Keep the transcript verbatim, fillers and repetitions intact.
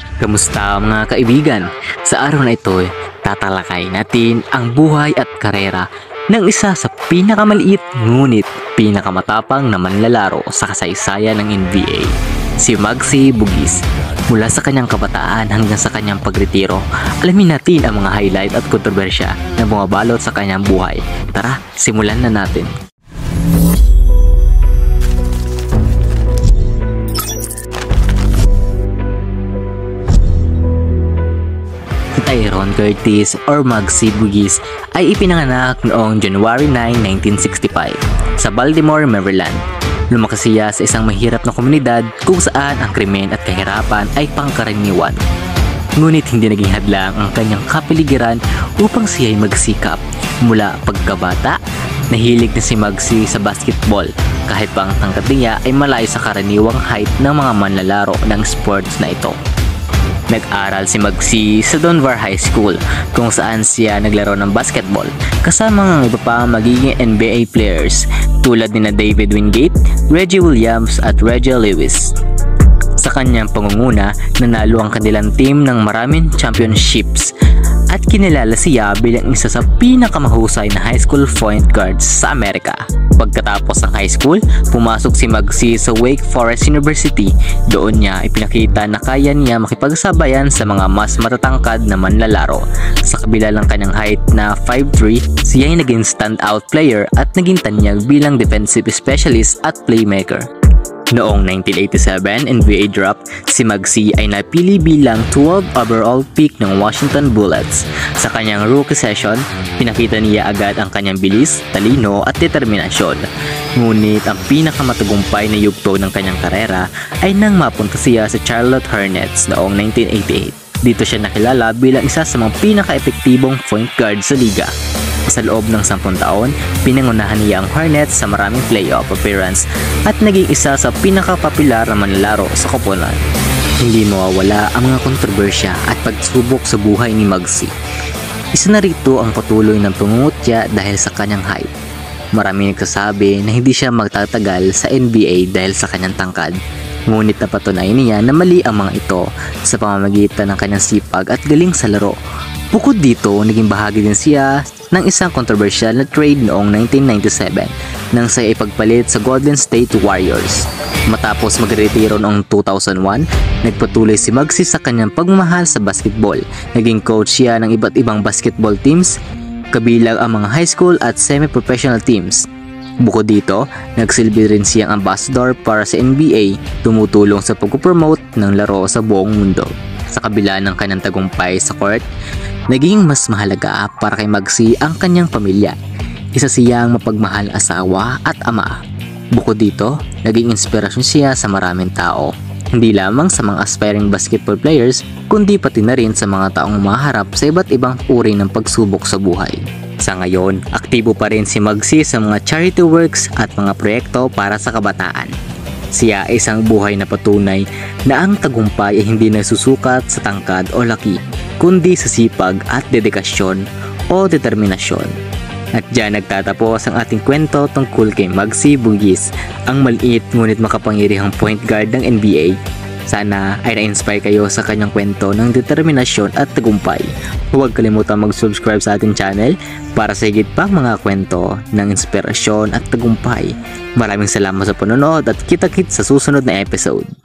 Kamusta mga kaibigan? Sa araw na ito, tatalakay natin ang buhay at karera ng isa sa pinakamaliit ngunit pinakamatapang na manlalaro sa kasaysayan ng N B A, si Magsi Bugis. Mula sa kanyang kabataan hanggang sa kanyang pagretiro, alamin natin ang mga highlight at kontrobersya na bumabalot sa kanyang buhay. Tara, simulan na natin. Tyrone Curtis or Magsi Bugis ay ipinanganak noong January nine, nineteen sixty-five sa Baltimore, Maryland. Lumaki siya sa isang mahirap na komunidad kung saan ang krimen at kahirapan ay pangkaraniwan. Ngunit hindi naging hadlang ang kanyang kapaligiran upang siya ay magsikap. Mula pagkabata, nahilig na si Magsi sa basketball kahit pa ang tangkad niya ay malayo sa karaniwang height ng mga manlalaro ng sports na ito. Nag-aral si Magsi sa Donvar High School kung saan siya naglaro ng basketball kasama ng iba pa magiging N B A players tulad ni na David Wingate, Reggie Williams at Reggie Lewis. Sa kanyang pangunguna, nanalo ang kanilang team ng maraming championships at kinilala siya bilang isa sa pinakamahusay na high school point guards sa Amerika. Pagkatapos ng high school, pumasok si Magsi sa Wake Forest University. Doon niya ipinakita na kaya niya makipagsabayan sa mga mas matatangkad na manlalaro. Sa kabila ng kanyang height na five three, siya ay naging standout player at naging tanyag bilang defensive specialist at playmaker. Noong nineteen eighty-seven N B A draft, si Magsi ay napili bilang twelfth overall pick ng Washington Bullets. Sa kanyang rookie season, pinakita niya agad ang kanyang bilis, talino at determinasyon. Ngunit ang pinakamatagumpay na yugto ng kanyang karera ay nang mapunta siya sa Charlotte Hornets noong nineteen eighty-eight. Dito siya nakilala bilang isa sa mga pinaka-epektibong point guard sa liga. Sa loob ng sampung taon, pinangunahan niya ang Hornets sa maraming playoff appearance at naging isa sa pinakapopular na manlalaro sa koponan. Hindi mawawala ang mga kontrobersya at pagsubok sa buhay ni Magsi. Isa na rito ang patuloy ng pangungutya dahil sa kanyang height. Marami nagsasabi na hindi siya magtatagal sa N B A dahil sa kanyang tangkad. Ngunit napatunayan niya na mali ang mga ito sa pamamagitan ng kanyang sipag at galing sa laro. Bukod dito, naging bahagi din siya ng isang controversial na trade noong nineteen ninety-seven nang siya ipagpalit sa Golden State Warriors. Matapos magretiro noong two thousand one, nagpatuloy si Magsi sa kanyang pagmamahal sa basketball. Naging coach siya ng iba't ibang basketball teams, kabilang ang mga high school at semi-professional teams. Bukod dito, nagsilbi rin siyang ambassador para sa N B A, tumutulong sa pag-promote ng laro sa buong mundo. Sa kabila ng kanyang tagumpay sa court, naging mas mahalaga para kay Magsi ang kanyang pamilya. Isa siyang mapagmahal na asawa at ama. Bukod dito, naging inspirasyon siya sa maraming tao. Hindi lamang sa mga aspiring basketball players, kundi pati na rin sa mga taong maharap sa iba't ibang uri ng pagsubok sa buhay. Sa ngayon, aktibo pa rin si Magsi sa mga charity works at mga proyekto para sa kabataan. Siya ay isang buhay na patunay na ang tagumpay ay hindi nasusukat sa tangkad o laki, kundi sa sipag at dedikasyon o determinasyon. At dyan nagtatapos ang ating kwento tungkol kay Magsi Bugis, ang maliit ngunit makapangyarihang point guard ng N B A. Sana ay na-inspire kayo sa kanyang kwento ng determinasyon at tagumpay. Huwag kalimutan mag-subscribe sa ating channel para sa higit pang mga kwento ng inspirasyon at tagumpay. Maraming salamat sa panonood at kita-kits sa susunod na episode.